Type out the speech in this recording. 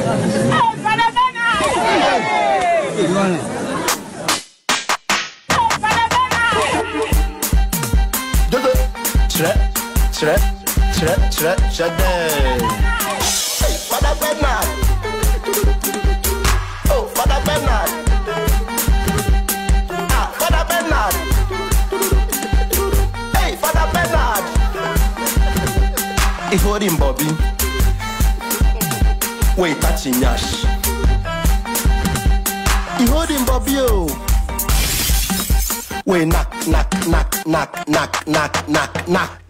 Father Bernard. Oh, Father Bernard. Ah, Father Bernard. Hey, Father Bernard. If you him Bobby, wait, touching Yash. You hold him Bobby, oh. Wait, knock, knock, knock, knock, knock, knock, knock, knock.